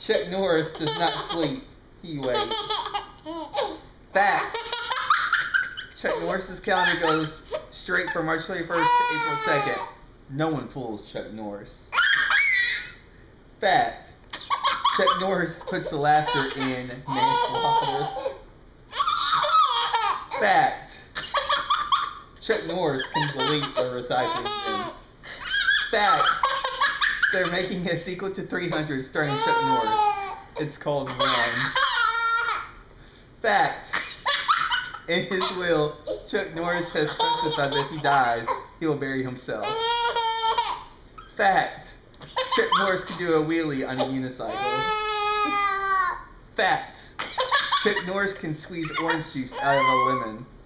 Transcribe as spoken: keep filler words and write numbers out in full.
Chuck Norris does not sleep. He waits. Fact. Chuck Norris's calendar goes straight from March thirty-first to April second. No one fools Chuck Norris. Fact. Chuck Norris puts the laughter in manslaughter. Fact. Chuck Norris can delete a recycling bin. Fact. They're making a sequel to three hundred starring Chuck Norris. It's called Run. Fact. In his will, Chuck Norris has specified that if he dies, he will bury himself. Fact. Chuck Norris can do a wheelie on a unicycle. Fact. Chuck Norris can squeeze orange juice out of a lemon.